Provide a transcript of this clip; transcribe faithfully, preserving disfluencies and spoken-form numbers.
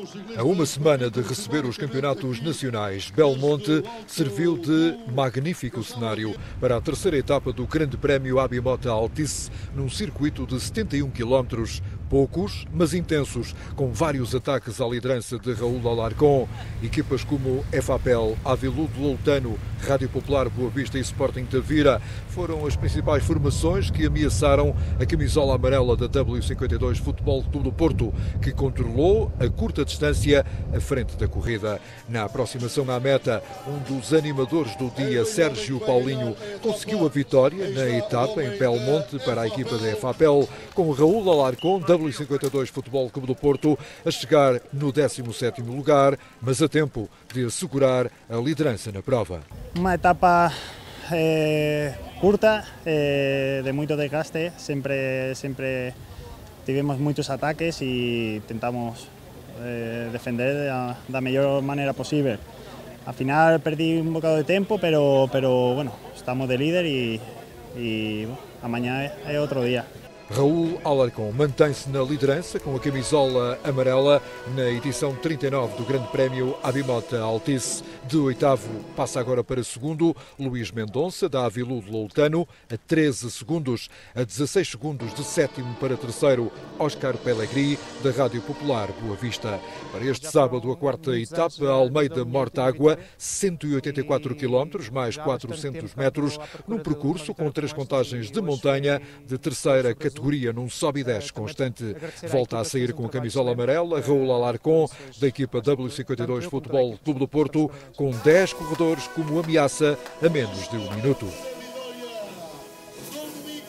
A uma semana de receber os campeonatos nacionais, Belmonte serviu de magnífico cenário para a terceira etapa do Grande Prémio Abimota Altice, num circuito de setenta e um quilómetros, poucos, mas intensos, com vários ataques à liderança de Raul Alarcón. Equipas como EFAPEL, Aviludo Loutano, Rádio Popular Boa Vista e Sporting Tavira foram as principais formações que ameaçaram a camisola amarela da W cinquenta e dois Futebol Clube do Porto, que controlou a curta distância à frente da corrida. Na aproximação à meta, um dos animadores do dia, Sérgio Paulinho, conseguiu a vitória na etapa em Belmonte para a equipa da EFAPEL, com Raul Alarcón, W cinquenta e dois Futebol Clube do Porto, a chegar no décimo sétimo lugar, mas a tempo de assegurar a liderança na prova. Uma etapa eh, curta, eh, de muito desgaste, sempre, sempre tivemos muitos ataques e tentamos eh, defender da, da melhor maneira possível. Al final perdi un bocado de tempo, pero, pero bueno, estamos de líder e, e bueno, amanhã é outro dia. Raul Alarcón mantém-se na liderança com a camisola amarela na edição trinta e nove do Grande Prémio Abimota Altice. De oitavo passa agora para segundo Luís Mendonça, da Aviludo Loutano, a treze segundos. A dezasseis segundos de sétimo para terceiro, Óscar Pellegrini, da Rádio Popular Boa Vista. Para este sábado, a quarta etapa, Almeida Mortágua, cento e oitenta e quatro quilómetros, mais quatrocentos metros, num percurso com três contagens de montanha, de terceira categoria num sobe e desce constante. Volta a sair com a camisola amarela Raul Alarcón, da equipa W cinquenta e dois Futebol Clube do Porto, com dez corredores como ameaça a menos de um minuto.